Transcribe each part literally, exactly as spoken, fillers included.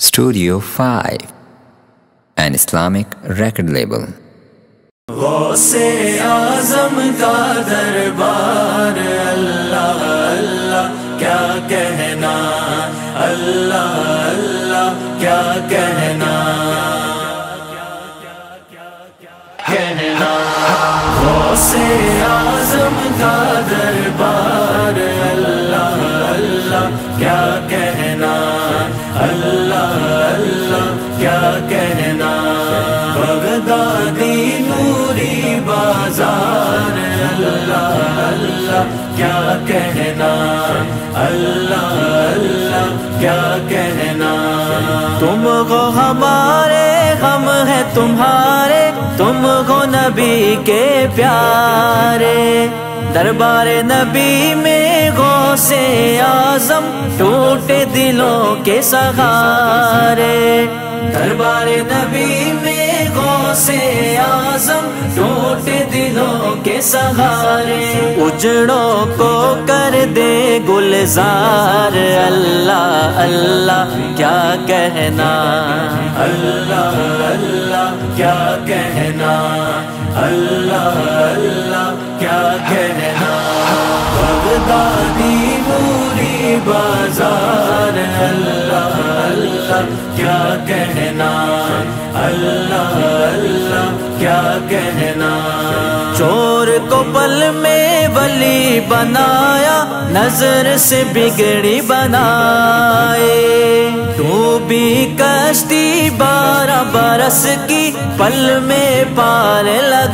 Studio five, an Islamic record label. غوثِ اعظم کا دربار اللہ اللہ کیا کہنا، اللہ اللہ کیا کہنا کہنا غوثِ اعظم کا دربار اللہ اللہ کیا کہنا، اللہ اللہ کیا کہنا بغدادی نوری بازار اللہ اللہ کیا کہنا، اللہ اللہ کیا کہنا تم کو ہمارے غم ہے تمہارے، تم کو نبی کے پیارے، دربار نبی میں غوث اعظم ٹوٹے دلوں کے سہارے، دربار نبی میں غوث اعظم ٹوٹے دلوں کے سہارے، اجڑوں کو کر دے گلزار اللہ اللہ کیا کہنا، اللہ اللہ کیا کہنا، اللہ اللہ کیا کہنا بغدادی نوری بازار اللہ اللہ کیا کہنا، اللہ اللہ کیا کہنا چور کو پل میں ولی بنایا، نظر سے بگڑی بنائے، ڈوبی کشتی بارہ برس کی پل میں پار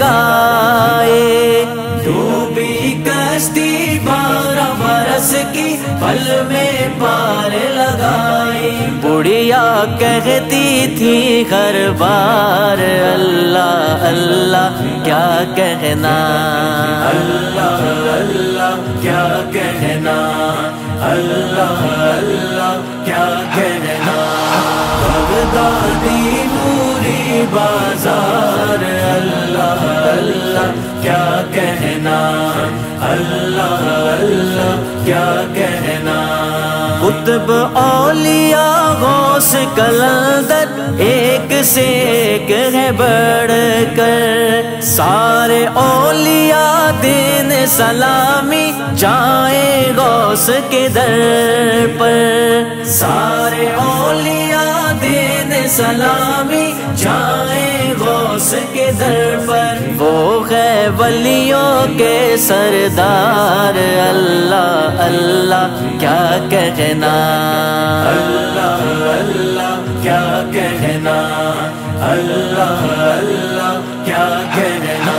لگائے، ڈوبی کشتی بارہ برس کی پل میں پار لگائی، بڑھیا کہتی تھی ہر بار اللہ اللہ کیا کہنا، اللہ اللہ کیا کہنا، اللہ اللہ کیا کہنا بغدادی نوری بازار اللہ اللہ کیا کہنا، اللہ اللہ کیا کہنا قطب اولیاء غوث کلندر ایک سے ایک ہے بڑھ کر، سارے اولیاء دین سلامی جائیں غوث کے در پر، سارے اولیاء دین سلامی جائیں غوث کے در پر، وہ ہے ولیوں کے سردار اللہ اللہ کیا کہنا، اللہ اللہ کیا کہنا، اللہ اللہ کیا کہنا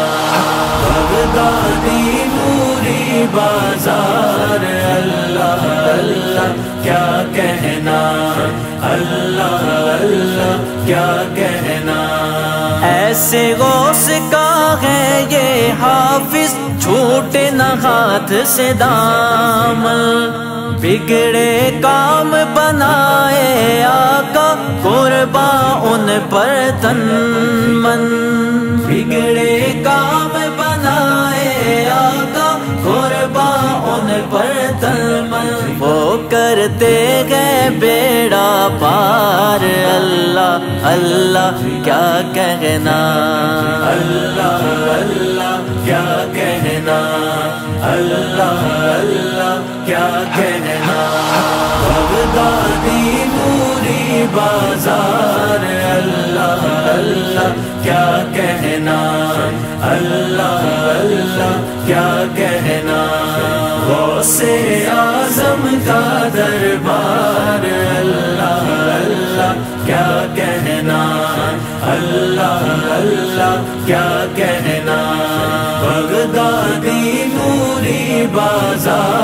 بغدادی نوری بازار اللہ اللہ کیا کہنا، اللہ اللہ کیا کہنا ایسے غوث کا ہے یہ حافظ چھوٹے نہ ہاتھ سے دامن، بگڑے کام بنائے آقا قرباں ان پر تن من، بگڑے کام بنائے آقا قرباں ان پر تن من، وہ کرتے گئے بیڑا پار اللہ اللہ کیا کہنا، اللہ اللہ کیا کہنا، اللہ اللہ کیا کہنا بغدادی نوری بازار اللہ اللہ کیا کہنا، اللہ اللہ کیا کہنا غوث اعظم کا دربار اللہ اللہ کیا کہنا، اللہ اللہ کیا کہنا بغدادی نوری بازار